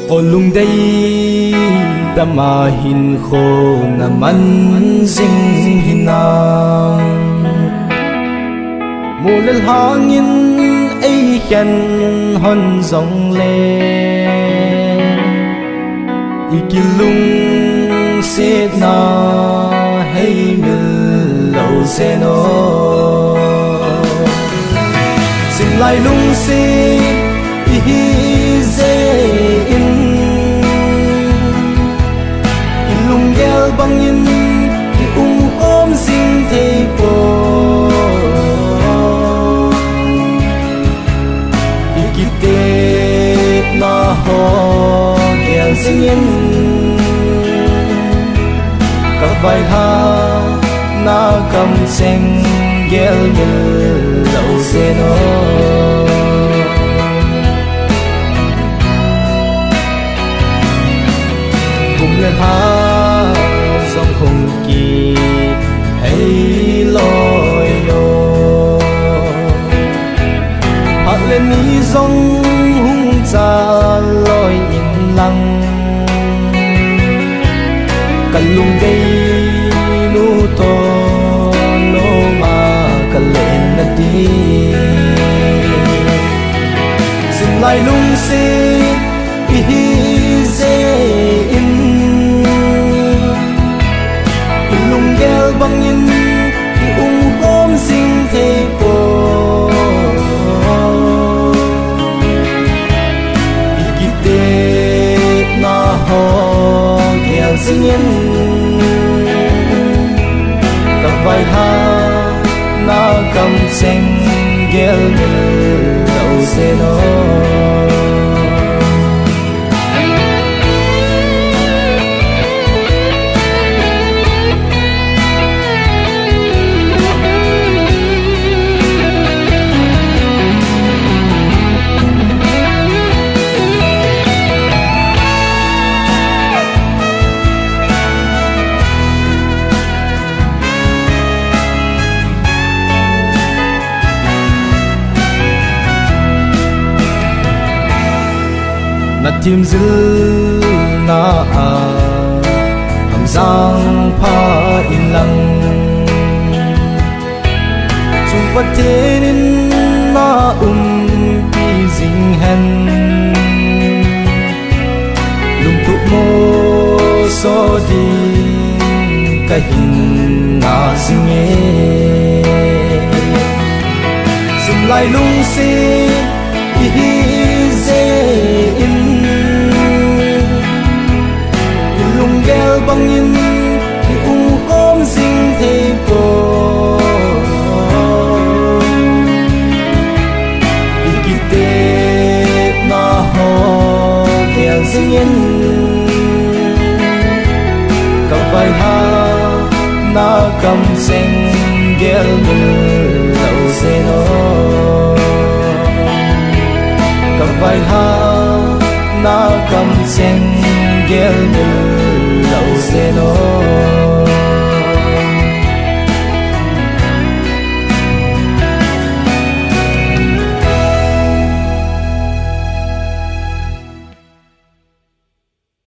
ô lung đây ta mà hin khô na man ding hin nam mù lên hangin ấy khen hon dòng lên iki lung se na hay mil lâu se no sim lai lung se hi ze in lung gel bang in om sing thei po ikite na ho gel sing in ka vai ha na kam sing gel mil lâu se no lên ha dòng không kỳ hay lối yo hát lên mi dòng hung cha lối in lăng cần lung đây nu to no mà cần lên na đi xin lại lung xin gel bang in om sing thei po ikite na ho gel sing in ka vai ha na kam sing gel lâu se no na tim zil na a am sang pha in lang chung patin na pi jing hen lung tu mo so di ka hin na sing e sim lai lung si gel bang in om sing thei po ikite na ho gel sing in ka vai ha na kam sing gel lâu se no ka vai ha na kam sing gel lâu se no